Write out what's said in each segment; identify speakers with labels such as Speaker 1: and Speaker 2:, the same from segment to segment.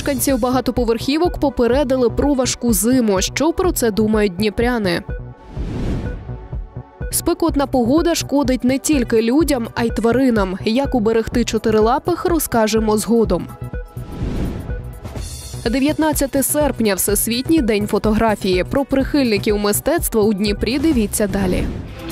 Speaker 1: Мешканців багатоповерхівок попередили про важку зиму. Що про це думають дніпряни? Спекотна погода шкодить не тільки людям, а й тваринам. Як уберегти чотирилапих, розкажемо згодом. 19 серпня – Всесвітній день фотографії. Про прихильників мистецтва у Дніпрі дивіться далі.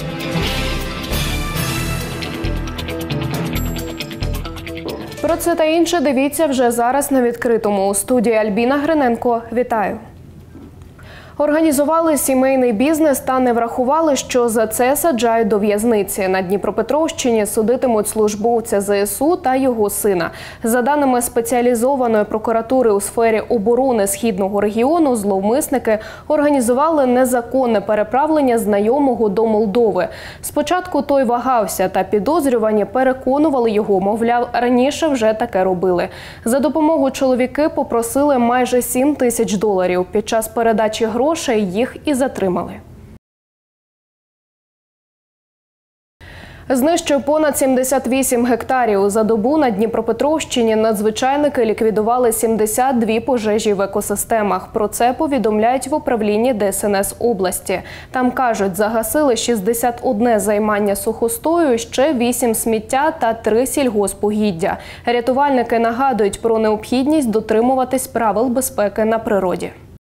Speaker 1: Про це та інше дивіться вже зараз на відкритому. У студії Альбіна Гриненко. Вітаю. Організували сімейний бізнес та не врахували, що за це саджають до в'язниці. На Дніпропетровщині судитимуть службовця ЗСУ та його сина. За даними спеціалізованої прокуратури у сфері оборони Східного регіону, зловмисники організували незаконне переправлення знайомого до Молдови. Спочатку той вагався, та підозрювані переконували його, мовляв, раніше вже таке робили. За допомогу чоловіки попросили майже $7 тисяч. Під час передачі грошей їх і затримали. Знищив понад 78 гектарів. За добу на Дніпропетровщині надзвичайники ліквідували 72 пожежі в екосистемах. Про це повідомляють в управлінні ДСНС області. Там кажуть, загасили 61 займання сухостою, ще 8 сміття та 3 сільгоспугіддя. Рятувальники нагадують про необхідність дотримуватись правил безпеки на природі.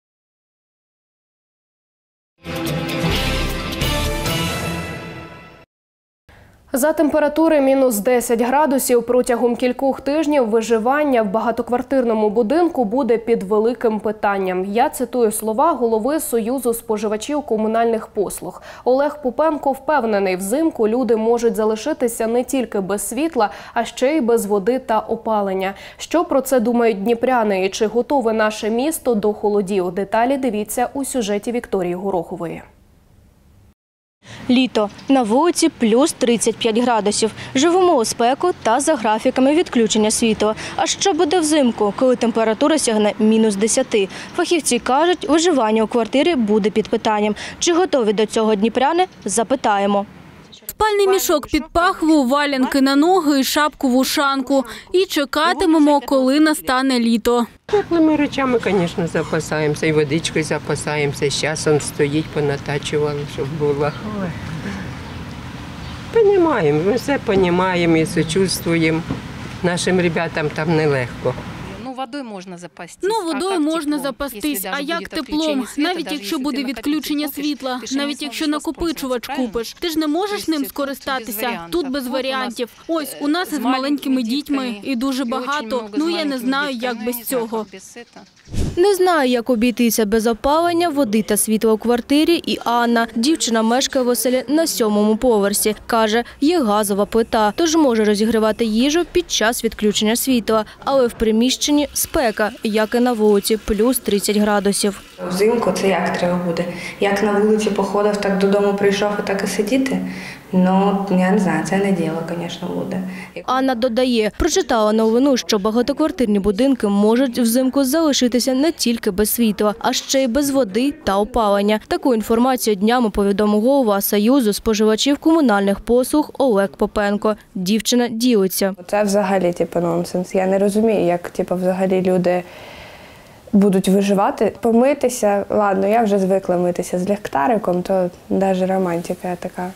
Speaker 1: За температури мінус 10 градусів протягом кількох тижнів виживання в багатоквартирному будинку буде під великим питанням. Я цитую слова голови Союзу споживачів комунальних послуг. Олег Попенко впевнений, взимку люди можуть залишитися не тільки без світла, а ще й без води та опалення. Що про це думають дніпряни і чи готове наше місто до холодів? Деталі дивіться у сюжеті Вікторії Горохової.
Speaker 2: Літо. На вулиці плюс 35 градусів. Живемо у спеку та за графіками відключення світла. А що буде взимку, коли температура сягне мінус 10? Фахівці кажуть, виживання у квартирі буде під питанням. Чи готові до цього дніпряни? Запитаємо.
Speaker 3: Спальний мішок під пахву, валянки на ноги і шапку в ушанку. І чекатимемо, коли настане літо.
Speaker 4: Теплими речами, звісно, запасаємося, і водичкою запасаємося. Зараз он стоїть, понатачували, щоб було. Понімаємо, ми все розуміємо і сочувствуємо. Нашим ребятам там нелегко.
Speaker 3: Водою можна запастись, а як теплом? Навіть якщо буде відключення світла, навіть якщо накопичувач купиш, ти ж не можеш ним скористатися. Тут без варіантів. Ось, у нас з маленькими дітьми і дуже багато, я не знаю, як без цього.
Speaker 2: Не знає, як обійтися без опалення, води та світла у квартирі і Анна. Дівчина мешкає в оселі на 7-му поверсі. Каже, є газова плита, тож може розігрівати їжу під час відключення світла. Але в приміщенні спека, як і на вулиці, плюс 30 градусів.
Speaker 5: Взимку це як треба буде? Як на вулиці походив, так додому прийшов і так і сидіти? Я не знаю, це не діло, звісно, буде.
Speaker 2: Анна додає, прочитала новину, що багатоквартирні будинки можуть взимку залишитися не тільки без світла, а ще й без води та опалення. Таку інформацію днями повідомив голова Союзу споживачів комунальних послуг Олег Попенко. Дівчина ділиться.
Speaker 5: Це взагалі нонсенс. Я не розумію, як взагалі люди будуть виживати. Помитися, ладно, я вже звикла митися з ліхтариком, то навіть романтика така.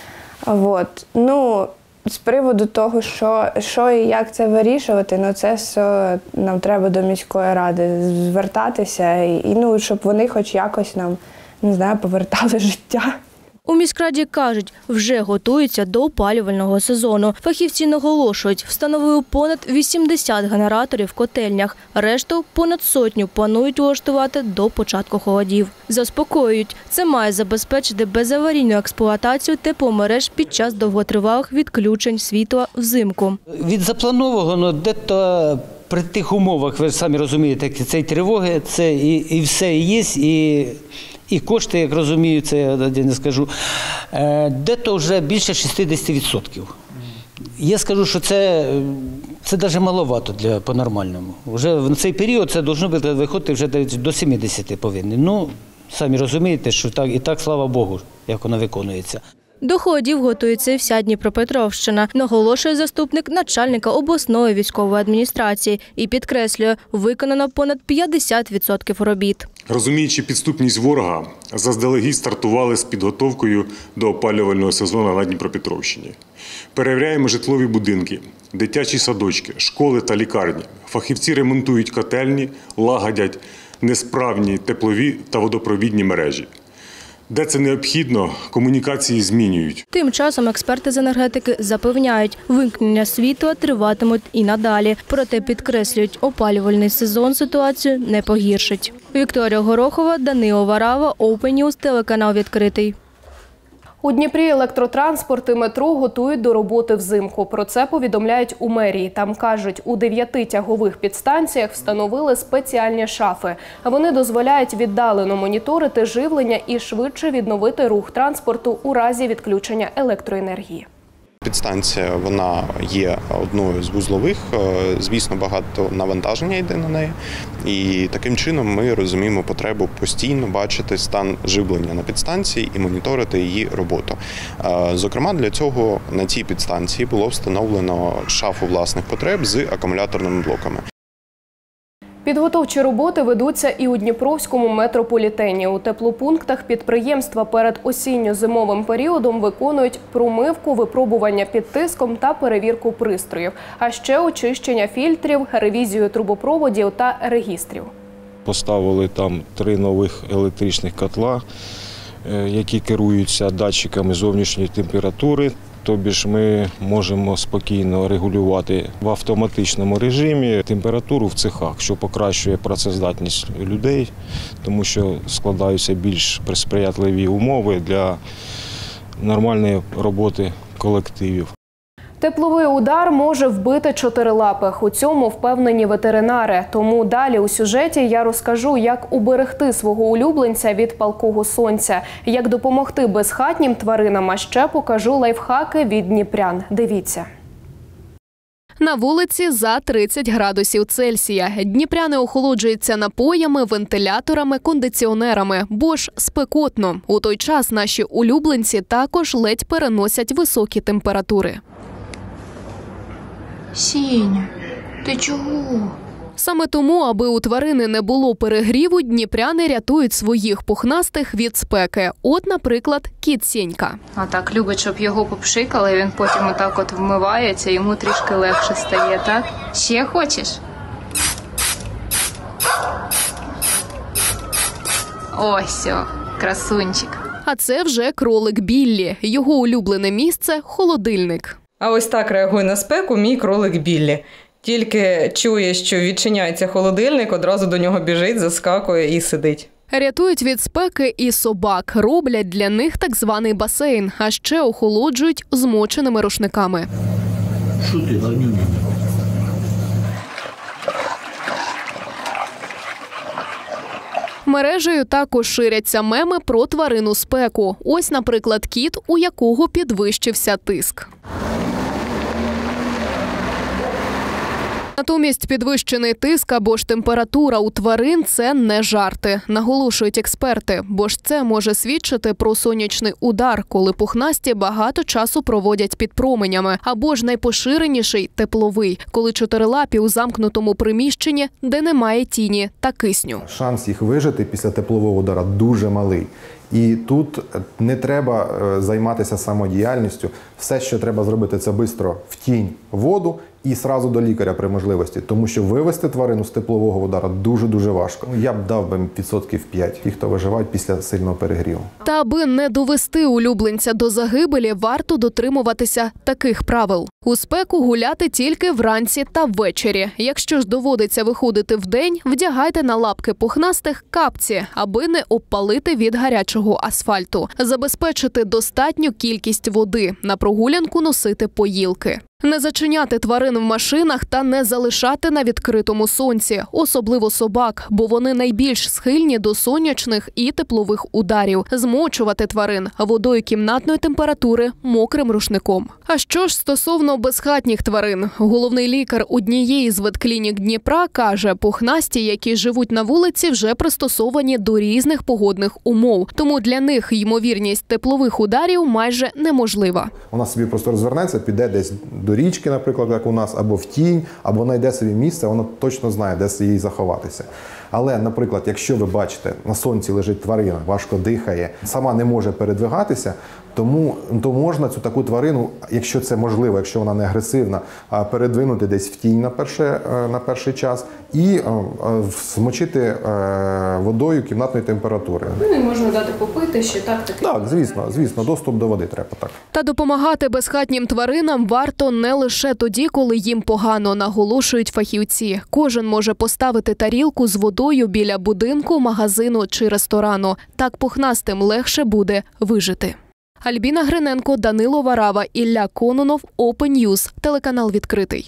Speaker 5: З приводу того, що і як це вирішувати, це все нам треба до міської ради звертатися, і щоб вони хоч якось нам, повертали життя.
Speaker 2: У міськраді кажуть, вже готуються до опалювального сезону. Фахівці наголошують, встановили понад 80 генераторів в котельнях. Решту понад 100 планують влаштувати до початку холодів. Заспокоюють, це має забезпечити безаварійну експлуатацію тепломереж під час довготривалих відключень світла взимку.
Speaker 6: Від запланованого, де-то при тих умовах, ви самі розумієте, цієї тривоги, це і все є, і кошти, як розумію, це я не скажу, де-то вже більше 60%. Я скажу, що це навіть маловато по-нормальному. Вже в цей період це повинно виходити вже до 70 повинні. Самі розумієте, що і так, слава Богу, як воно виконується.
Speaker 2: До холодів готується і вся Дніпропетровщина, наголошує заступник начальника обласної військової адміністрації і підкреслює, виконано понад 50% робіт.
Speaker 7: Розуміючи підступність ворога, заздалегідь стартували з підготовкою до опалювального сезону на Дніпропетровщині. Перевіряємо житлові будинки, дитячі садочки, школи та лікарні. Фахівці ремонтують котельні, лагодять несправні теплові та водопровідні мережі. Де це необхідно, комунікації змінюють.
Speaker 2: Тим часом експерти з енергетики запевняють, вимкнення світла триватимуть і надалі. Проте підкреслюють, опалювальний сезон ситуацію не погіршить. Вікторія Горохова, Данило Варава, Open News, телеканал «Відкритий».
Speaker 1: У Дніпрі електротранспорт і метро готують до роботи взимку. Про це повідомляють у мерії. Там кажуть, у 9 тягових підстанціях встановили спеціальні шафи. Вони дозволяють віддалено моніторити живлення і швидше відновити рух транспорту у разі відключення електроенергії.
Speaker 8: Підстанція, вона є одною з вузлових, звісно, багато навантаження йде на неї. І таким чином ми розуміємо потребу постійно бачити стан живлення на підстанції і моніторити її роботу. Зокрема, для цього на цій підстанції було встановлено шафу власних потреб з акумуляторними блоками.
Speaker 1: Підготовчі роботи ведуться і у Дніпровському метрополітені. У теплопунктах підприємства перед осінньо-зимовим періодом виконують промивку, випробування під тиском та перевірку пристроїв. А ще очищення фільтрів, ревізію трубопроводів та регістрів.
Speaker 9: Поставили там 3 нових електричних котла, які керуються датчиками зовнішньої температури. Тобі ж ми можемо спокійно регулювати в автоматичному режимі температуру в цехах, що покращує працездатність людей, тому що складаються більш сприятливі умови для нормальної роботи колективів.
Speaker 1: Тепловий удар може вбити чотирилапих. У цьому впевнені ветеринари. Тому далі у сюжеті я розкажу, як уберегти свого улюбленця від палкого сонця, як допомогти безхатнім тваринам, а ще покажу лайфхаки від дніпрян. Дивіться. На вулиці за 30 градусів Цельсія. Дніпряни охолоджуються напоями, вентиляторами, кондиціонерами, бо ж спекотно. У той час наші улюбленці також ледь переносять високі температури.
Speaker 10: Сіня, ти чого?
Speaker 1: Саме тому, аби у тварини не було перегріву, дніпряни рятують своїх пухнастих від спеки. От, наприклад, кіт Сєнька.
Speaker 10: А так любить, щоб його попшикали, він потім отак от вмивається, йому трішки легше стає, так? Ще хочеш? Ось, красунчик.
Speaker 1: А це вже кролик Біллі. Його улюблене місце – холодильник.
Speaker 11: А ось так реагує на спеку мій кролик Біллі. Тільки чує, що відчиняється холодильник, одразу до нього біжить, заскакує і сидить.
Speaker 1: Рятують від спеки і собак. Роблять для них так званий басейн, а ще охолоджують змоченими рушниками.
Speaker 12: Що ти, гарнюня?
Speaker 1: Мережею також ширяться меми про тварину спеку. Ось, наприклад, кіт, у якого підвищився тиск. Натомість підвищений тиск або ж температура у тварин – це не жарти, наголошують експерти, бо ж це може свідчити про сонячний удар, коли пухнасті багато часу проводять під променями, або ж найпоширеніший – тепловий, коли чотирилапі у замкнутому приміщенні, де немає тіні та кисню.
Speaker 13: Шанс їх вижити після теплового удара дуже малий. І тут не треба займатися самодіяльністю. Все, що треба зробити, це швидко в тінь, воду і одразу до лікаря при можливості. Тому що вивести тварину з теплового удару дуже-дуже важко. Я б дав би 5%. Ті, хто виживають після сильного перегріву.
Speaker 1: Та аби не довести улюбленця до загибелі, варто дотримуватися таких правил. У спеку гуляти тільки вранці та ввечері. Якщо ж доводиться виходити вдень, вдягайте на лапки пухнастих капці, аби не обпалити від гарячого асфальту. Забезпечити достатню кількість води. На прогулянку носити поїлки. Не зачиняти тварин в машинах та не залишати на відкритому сонці, особливо собак, бо вони найбільш схильні до сонячних і теплових ударів. Змочувати тварин водою кімнатної температури мокрим рушником. А що ж стосовно безхатніх тварин? Головний лікар однієї з ветклінік Дніпра каже, пухнасті, які живуть на вулиці, вже пристосовані до різних погодних умов. Тому для них ймовірність теплових ударів майже неможлива.
Speaker 13: Вона собі просто розвернеться, піде десь до річки, наприклад, як у нас, або в тінь, або знайде собі місце, вона точно знає, де їй заховатися. Але, наприклад, якщо ви бачите, на сонці лежить тварина, важко дихає, сама не може передвигатися, то можна цю таку тварину, якщо це можливо, якщо вона не агресивна, передвинути десь в тінь на перший час і змочити водою кімнатної температури.
Speaker 1: Ну і можна дати попити ще так.
Speaker 13: Так, звісно, доступ до води треба так.
Speaker 1: Та допомагати безхатнім тваринам варто не лише тоді, коли їм погано, наголошують фахівці. Кожен може поставити тарілку з водою біля будинку, магазину чи ресторану. Так пухнастим легше буде вижити. Альбіна Гриненко, Данило Варава, Ілля Кононов, Open News, телеканал «Відкритий».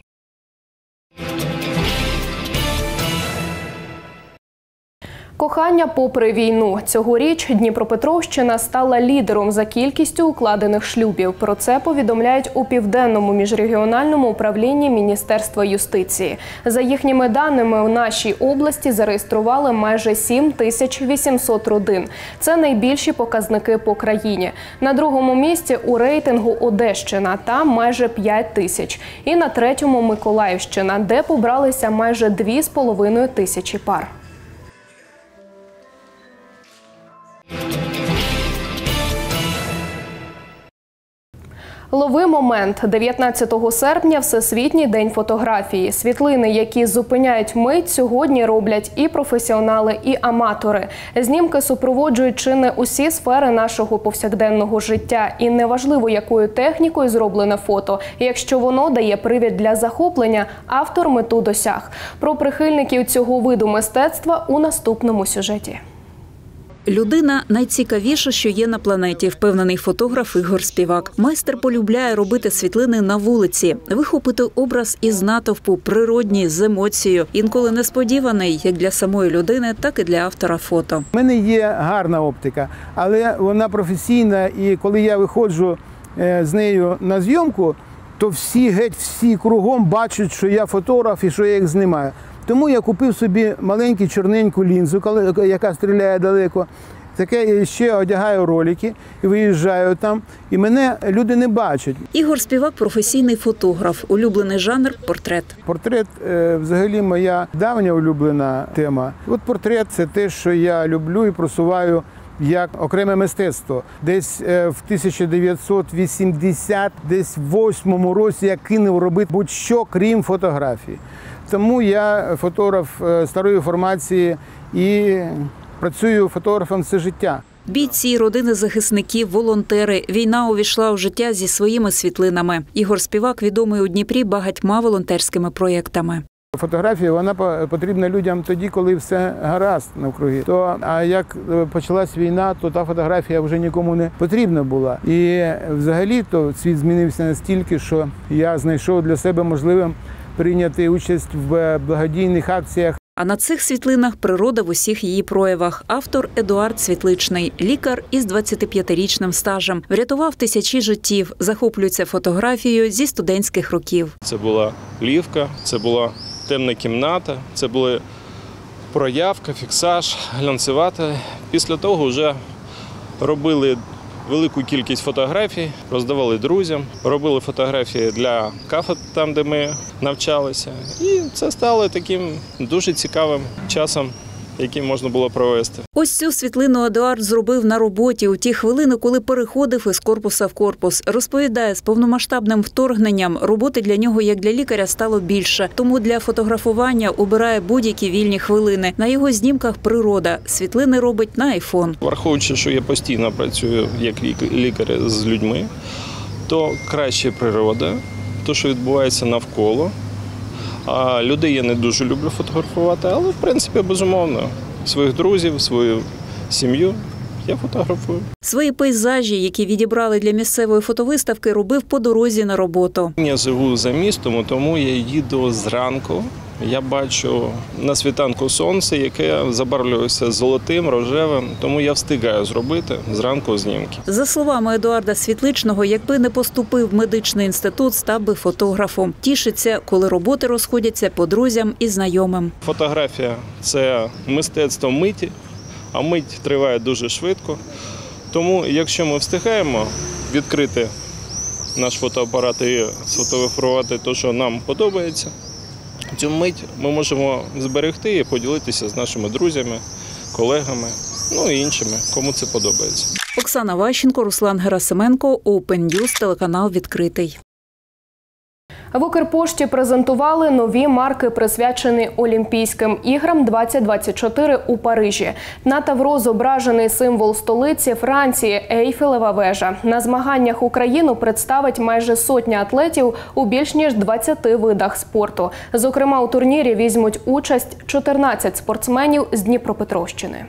Speaker 1: Кохання попри війну. Цьогоріч Дніпропетровщина стала лідером за кількістю укладених шлюбів. Про це повідомляють у Південному міжрегіональному управлінні Міністерства юстиції. За їхніми даними, у нашій області зареєстрували майже 7800 родин. Це найбільші показники по країні. На другому місці у рейтингу Одещина, там майже 5000. І на третьому Миколаївщина, де побралися майже 2500 пар. Лови момент. 19 серпня – Всесвітній день фотографії. Світлини, які зупиняють мить, сьогодні роблять і професіонали, і аматори. Знімки супроводжують чи не усі сфери нашого повсякденного життя. І неважливо, якою технікою зроблене фото. Якщо воно дає привід для захоплення, автор мету досяг. Про прихильників цього виду мистецтва у наступному сюжеті.
Speaker 14: Людина – найцікавіше, що є на планеті, впевнений фотограф Ігор Співак. Майстер полюбляє робити світлини на вулиці, вихопити образ із натовпу, природній, з емоцією, інколи несподіваний як для самої людини, так і для автора фото.
Speaker 15: У мене є гарна оптика, але вона професійна, і коли я виходжу з нею на зйомку, то всі кругом бачать, що я фотограф і що я їх знімаю. Тому я купив собі маленьку чорненьку лінзу, яка стріляє далеко. Таке ще одягаю ролики і виїжджаю там, і мене люди не бачать.
Speaker 14: Ігор Співак – професійний фотограф. Улюблений жанр – портрет.
Speaker 15: Портрет – взагалі моя давня улюблена тема. От портрет – це те, що я люблю і просуваю як окреме мистецтво. Десь в 1988 році я кинув робити будь-що, крім фотографії. Тому я фотограф старої формації і працюю фотографом все життя.
Speaker 14: Бійці, родини захисників, волонтери. Війна увійшла у життя зі своїми світлинами. Ігор Співак відомий у Дніпрі багатьма волонтерськими проєктами.
Speaker 15: Фотографія, вона потрібна людям тоді, коли все гаразд навкруги. А як почалась війна, то та фотографія вже нікому не потрібна була. І взагалі то світ змінився настільки, що я знайшов для себе можливим прийняти участь в благодійних акціях.
Speaker 14: А на цих світлинах природа в усіх її проявах. Автор Едуард Світличний, лікар із 25-річним стажем. Врятував тисячі життів, захоплюється фотографією зі студентських років.
Speaker 16: Це була плівка, це була темна кімната, це були проявка, фіксаж, глянцевата. Після того вже робили велику кількість фотографій, роздавали друзям, робили фотографії для кафедр, там, де ми навчалися. І це стало таким дуже цікавим часом, який можна було провести.
Speaker 14: Ось цю світлину Едуард зробив на роботі у ті хвилини, коли переходив із корпуса в корпус. Розповідає, з повномасштабним вторгненням роботи для нього, як для лікаря, стало більше. Тому для фотографування обирає будь-які вільні хвилини. На його знімках природа. Світлини робить на айфон.
Speaker 16: Враховуючи, що я постійно працюю як лікар з людьми, то краще природа, те, що відбувається навколо. А людей я не дуже люблю фотографувати, але, в принципі, безумовно, своїх друзів, свою сім'ю я фотографую.
Speaker 14: Свої пейзажі, які відібрали для місцевої фотовиставки, робив по дорозі на роботу.
Speaker 16: Я живу за містом, тому я їду зранку. Я бачу на світанку сонце, яке забарвлюється золотим, рожевим, тому я встигаю зробити зранку знімки.
Speaker 14: За словами Едуарда Світличного, якби не поступив в медичний інститут, став би фотографом. Тішиться, коли роботи розходяться по друзям і знайомим.
Speaker 16: Фотографія – це мистецтво миті, а мить триває дуже швидко. Тому, якщо ми встигаємо відкрити наш фотоапарат і сфотографувати те, що нам подобається, цю мить ми можемо зберегти і поділитися з нашими друзями, колегами, ну і іншими, кому це подобається.
Speaker 14: Оксана Ващенко, Руслан Герасименко, Open News, телеканал «Відкритий».
Speaker 1: В Укрпошті презентували нові марки, присвячені Олімпійським іграм 2024 у Парижі. На тавро зображений символ столиці Франції – Ейфелева вежа. На змаганнях Україну представить майже сотня атлетів у більш ніж 20 видах спорту. Зокрема, у турнірі візьмуть участь 14 спортсменів з Дніпропетровщини.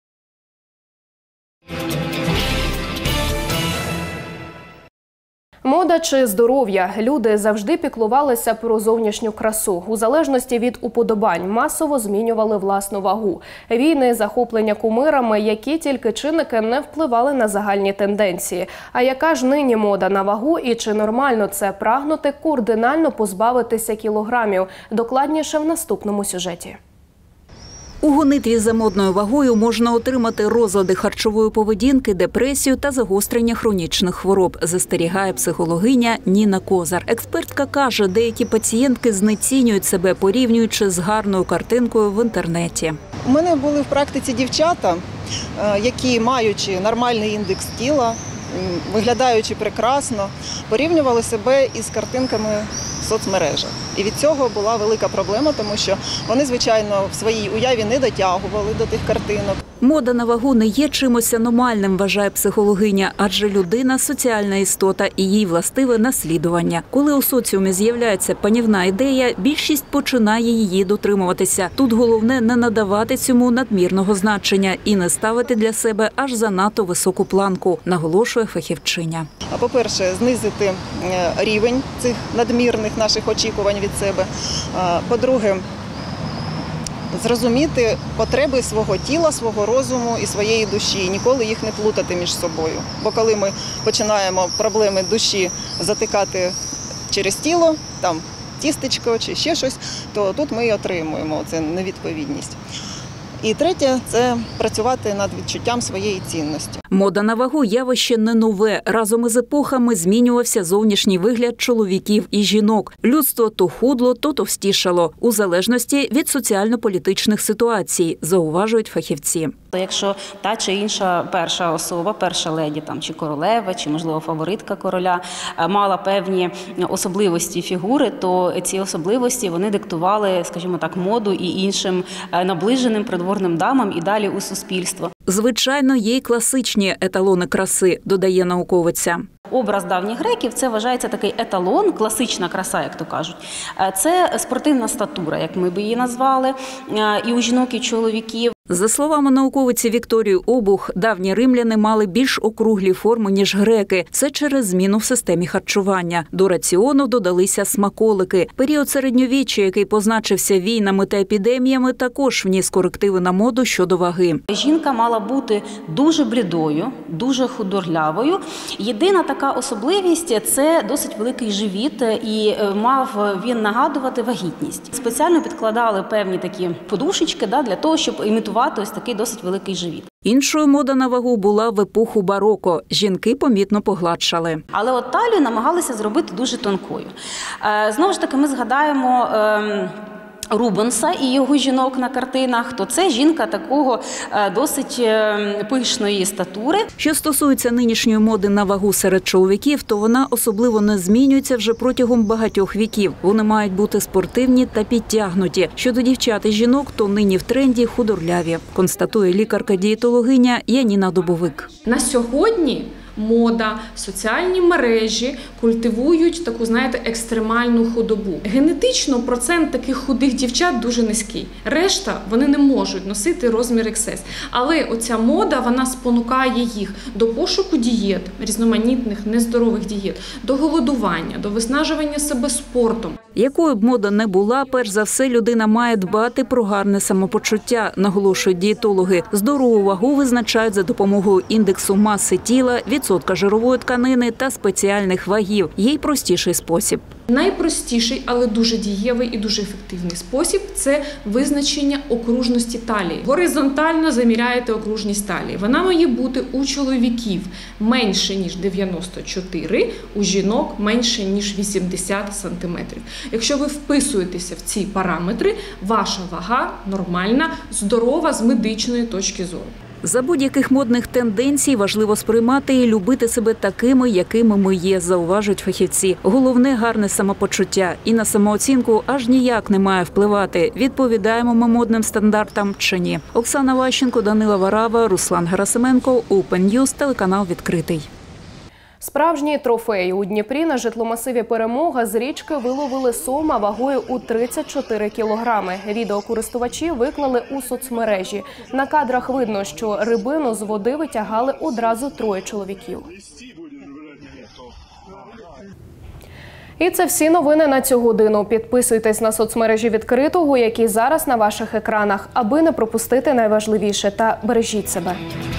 Speaker 1: Мода чи здоров'я? Люди завжди піклувалися про зовнішню красу. У залежності від уподобань масово змінювали власну вагу. Війни, захоплення кумирами, які тільки чинники не впливали на загальні тенденції. А яка ж нині мода на вагу і чи нормально це прагнути кардинально позбавитися кілограмів? Докладніше в наступному сюжеті.
Speaker 14: У гонитві за модною вагою можна отримати розлади харчової поведінки, депресію та загострення хронічних хвороб, застерігає психологиня Ніна Козар. Експертка каже, деякі пацієнтки знецінюють себе, порівнюючи з гарною картинкою в інтернеті.
Speaker 17: У мене були в практиці дівчата, які, маючи нормальний індекс тіла, виглядаючи прекрасно, порівнювали себе із картинками в соцмережах. І від цього була велика проблема, тому що вони, звичайно, в своїй уяві не дотягували до тих картинок.
Speaker 14: Мода на вагу не є чимось аномальним, вважає психологиня, адже людина – соціальна істота і їй властиве наслідування. Коли у соціумі з'являється панівна ідея, більшість починає її дотримуватися. Тут головне не надавати цьому надмірного значення і не ставити для себе аж занадто високу планку, наголошує фахівчиня.
Speaker 17: По-перше, знизити рівень цих надмірних наших очікувань від себе. По-друге, зрозуміти потреби свого тіла, свого розуму і своєї душі, і ніколи їх не плутати між собою. Бо коли ми починаємо проблеми душі затикати через тіло, там тістечко чи ще щось, то тут ми і отримуємо цю невідповідність. І третє – це працювати над відчуттям своєї цінності.
Speaker 14: Мода на вагу – явище не нове. Разом із епохами змінювався зовнішній вигляд чоловіків і жінок. Людство то худло, то товстішало, у залежності від соціально-політичних ситуацій, зауважують фахівці.
Speaker 18: Якщо та чи інша перша особа, перша леді там, чи королева, чи, можливо, фаворитка короля, мала певні особливості фігури, то ці особливості вони диктували, скажімо так, моду і іншим наближеним придворним дамам і далі у суспільство.
Speaker 14: Звичайно, є й класичні еталони краси, додає науковиця.
Speaker 18: Образ давніх греків – це вважається такий еталон, класична краса, як то кажуть. Це спортивна статура, як ми б її назвали, і у жінок, і чоловіків.
Speaker 14: За словами науковиці Вікторії Обух, давні римляни мали більш округлі форми, ніж греки. Це через зміну в системі харчування. До раціону додалися смаколики. Період середньовіччя, який позначився війнами та епідеміями, також вніс корективи на моду щодо ваги.
Speaker 18: Жінка мала бути дуже блідою, дуже худорлявою. Єдина така особливість – це досить великий живіт, і мав він нагадувати вагітність. Спеціально підкладали певні такі подушечки для того, щоб імітувати ось такий досить великий живіт.
Speaker 14: Іншою мода на вагу була в епоху бароко. Жінки помітно погладшали.
Speaker 18: Але от талію намагалися зробити дуже тонкою. Знову ж таки, ми згадаємо Рубенса і його жінок на картинах, то це жінка такого досить пишної статури.
Speaker 14: Що стосується нинішньої моди на вагу серед чоловіків, то вона особливо не змінюється вже протягом багатьох віків. Вони мають бути спортивні та підтягнуті. Щодо дівчат і жінок, то нині в тренді худорляві, констатує лікарка-дієтологиня Яніна Добовик.
Speaker 19: На сьогодні мода, соціальні мережі культивують таку, знаєте, екстремальну худобу. Генетично процент таких худих дівчат дуже низький. Решта, вони не можуть носити розмір XS. Але оця мода, вона спонукає їх до пошуку дієт, різноманітних, нездорових дієт, до голодування, до виснажування себе спортом.
Speaker 14: Якою б мода не була, перш за все людина має дбати про гарне самопочуття, наголошують дієтологи. Здорову вагу визначають за допомогою індексу маси тіла, відсотка жирової тканини та спеціальних вагів. Є й простіший спосіб.
Speaker 19: Найпростіший, але дуже дієвий і дуже ефективний спосіб – це визначення окружності талії. Горизонтально заміряєте окружність талії. Вона має бути у чоловіків менше, ніж 94, у жінок менше, ніж 80 см. Якщо ви вписуєтеся в ці параметри, ваша вага нормальна, здорова з медичної точки зору.
Speaker 14: За будь-яких модних тенденцій важливо сприймати і любити себе такими, якими ми є, зауважують фахівці. Головне – гарне самопочуття. І на самооцінку аж ніяк не має впливати, відповідаємо ми модним стандартам чи ні. Оксана Ващенко, Данила Варава, Руслан Герасименко, Open News, телеканал «Відкритий».
Speaker 1: Справжній трофей. У Дніпрі на житломасиві «Перемога» з річки виловили сома вагою у 34 кілограми. Відеокористувачі виклали у соцмережі. На кадрах видно, що рибину з води витягали одразу 3 чоловіків. І це всі новини на цю годину. Підписуйтесь на соцмережі «Відкритого», які зараз на ваших екранах, аби не пропустити найважливіше. Та бережіть себе.